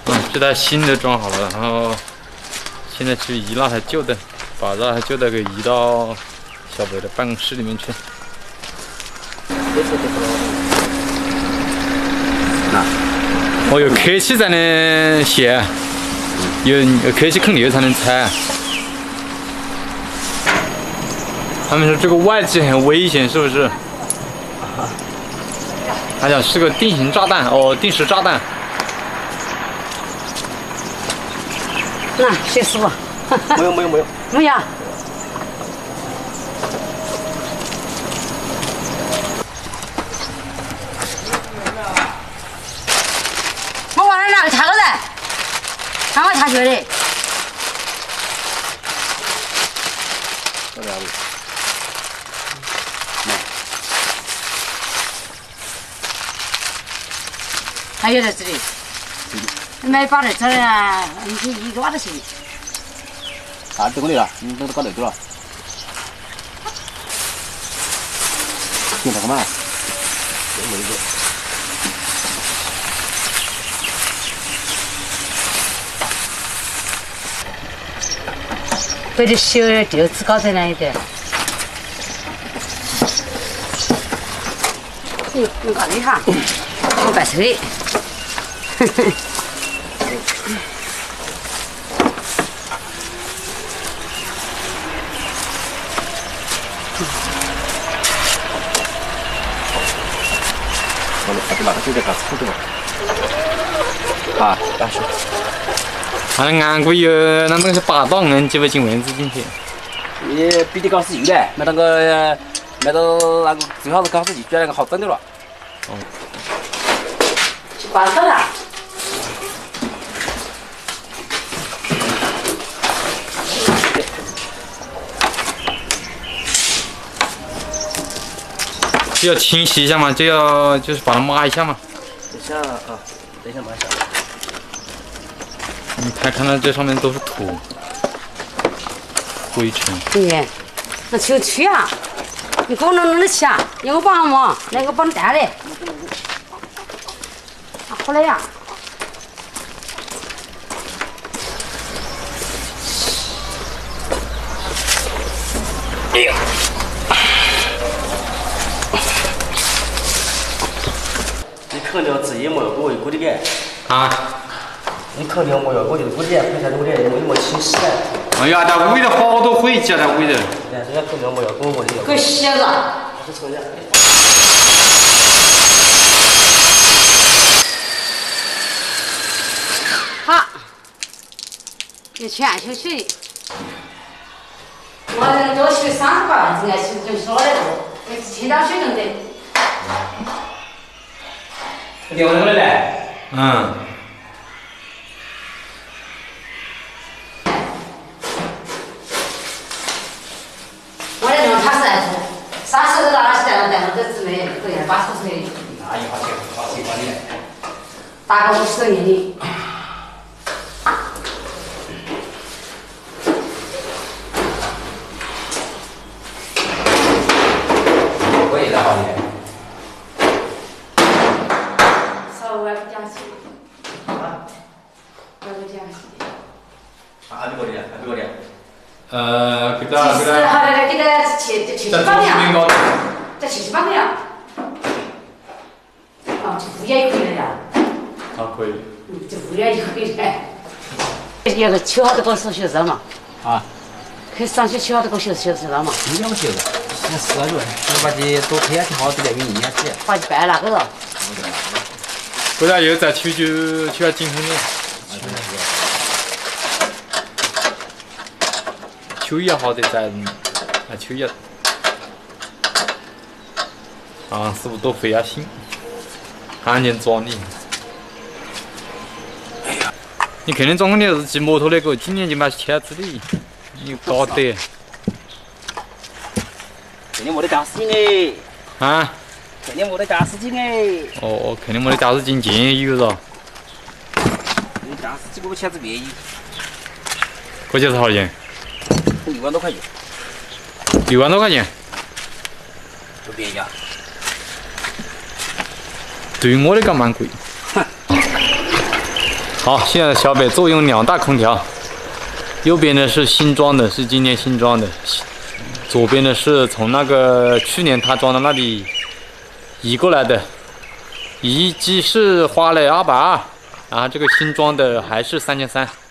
这台新的装好了，然后现在去移那台旧的，把那台旧的给移到小北的办公室里面去。哦，有科技才能写，有科技坑流才能拆。他们说这个外机很危险，是不是？他讲是个定型炸弹，哦，定时炸弹。 那谢师傅。 没有。 没有。我往那哪个查个人？看我查学的。 这边子。 还有在这里。没把这这呢，你一个挖都行。 啊，这个里了，你都搞得住了。听他干嘛？没一个。 背的修丢子高在那一点。你看你看，我摆车的。 哪个就在搞错的啊，但是， 他安徽有那东西把到能进不进蚊子进去？ 也比你搞死有的，没那个最好是搞死就觉得那个好整的了。 哦。去拔草了。 就要清洗一下嘛，就是把它抹一下嘛。 等一下啊，等一下抹一下。 你看到这上面都是土、灰尘。 对，那就去啊！你给我弄得起啊？要我帮忙，来我帮你带来。啊，好来呀！ 哎呀！你肯定自己没有过一股的个。 啊？ 你肯定没有过的股的，回家我的没清洗。 哎呀，在屋里头好多灰积在屋里头。 人家肯定没有过的。 给洗了。 是抽的。 好，你全休息。我这多去38万，应该是很少的多，清到水更得。 电话那个来。 嗯。 我这种他是来做，30个拿起来了，带到这姊妹可以把出去。 那一花钱，花10块钱。 大概50多年的。 我也在好的。 稍微不讲起。 啊？ 不讲起。 啊，这个的，这个的。 给他。 好的，给他去帮呀。这去帮呀。哦，这物业可以的呀。 啊，可以。 这物业就可以的。有个7号多个学生嘛。 啊。 去上学7号多个学生了嘛。 2个学生，现在4个人，我把这多配下去好，这边给你下去。 把你摆那个了。 过两又再去要进城的。秋叶好的在秋叶。啊，师傅多费下心，还能装你。你肯定装个你是骑摩托那个，今年就买车子的，你搞得。 肯定没得驾驶证哎。 啊？ 肯定没得驾驶证哎。 哦，肯定没得驾驶证，建议有噻。 你驾驶证给我签字便宜。 这就是好钱 ？6万多块钱。 6万多块钱？ 不便宜啊。 对于我来讲蛮贵。 好，现在小北坐用2大空调，右边的是新装的，是今年新装的，左边的是从那个去年他装的那里移过来的，移机是花了220，然后这个新装的还是3300。